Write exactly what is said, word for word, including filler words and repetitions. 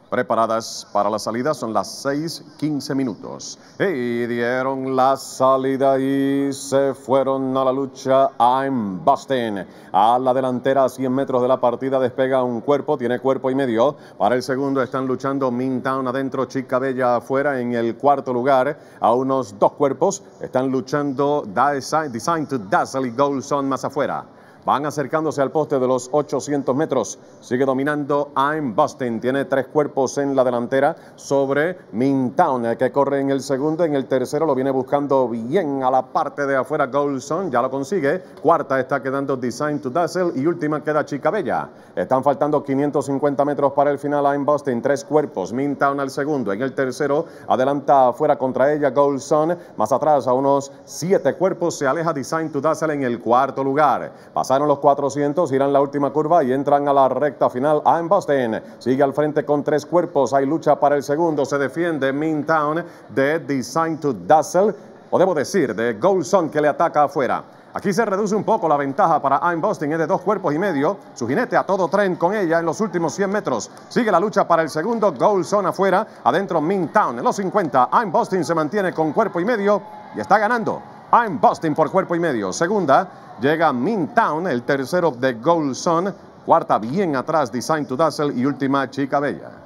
Preparadas para la salida, son las seis quince minutos. Y dieron la salida y se fueron a la lucha. I'm Busting. A la delantera, a cien metros de la partida, despega un cuerpo, tiene cuerpo y medio. Para el segundo están luchando Mintown adentro, Chica Bella afuera. En el cuarto lugar, a unos dos cuerpos, están luchando Design to Dazzle y Gold Zone más afuera. Van acercándose al poste de los ochocientos metros. Sigue dominando I'm Busting. Tiene tres cuerpos en la delantera sobre Mintown, el que corre en el segundo. En el tercero lo viene buscando bien a la parte de afuera Gold Zone. Ya lo consigue. Cuarta está quedando Design to Dazzle y última queda Chica Bella. Están faltando quinientos cincuenta metros para el final. I'm Busting. Tres cuerpos. Mintown al segundo. En el tercero adelanta afuera contra ella Gold Zone. Más atrás a unos siete cuerpos se aleja Design to Dazzle en el cuarto lugar. Pasaron los cuatrocientos, irán la última curva y entran a la recta final. I'm Busting sigue al frente con tres cuerpos. Hay lucha para el segundo. Se defiende Mintown de Design to Dazzle, o debo decir, de Gold Zone, que le ataca afuera. Aquí se reduce un poco la ventaja para I'm Busting, es de dos cuerpos y medio. Su jinete a todo tren con ella en los últimos cien metros. Sigue la lucha para el segundo. Gold Zone afuera, adentro Mintown. En los cincuenta, I'm Busting se mantiene con cuerpo y medio y está ganando I'm Busting por cuerpo y medio. Segunda llega Mintown, el tercero de Gold Zone. Cuarta bien atrás Design to Dazzle y última Chica Bella.